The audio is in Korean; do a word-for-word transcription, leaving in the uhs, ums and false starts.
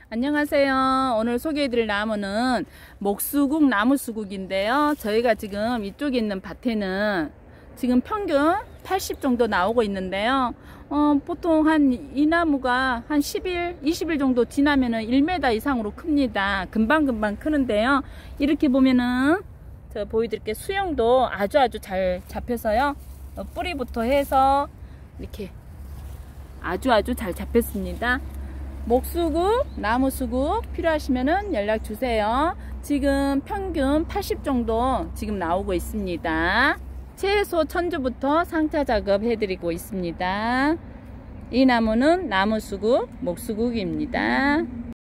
안녕하세요. 오늘 소개해드릴 나무는 목수국 나무수국인데요. 저희가 지금 이쪽에 있는 밭에는 지금 평균 팔십 정도 나오고 있는데요. 어, 보통 한 이 나무가 한 십 일, 이십 일 정도 지나면은 일 미터 이상으로 큽니다. 금방금방 크는데요. 이렇게 보면은 제가 보여드릴게요. 수영도 아주 아주 잘 잡혀서요. 어, 뿌리부터 해서 이렇게 아주 아주 잘 잡혔습니다. 목수국, 나무수국 필요하시면은 연락 주세요. 지금 평균 팔십 정도 지금 나오고 있습니다. 최소 천주부터 상차 작업 해드리고 있습니다. 이 나무는 나무수국, 목수국입니다.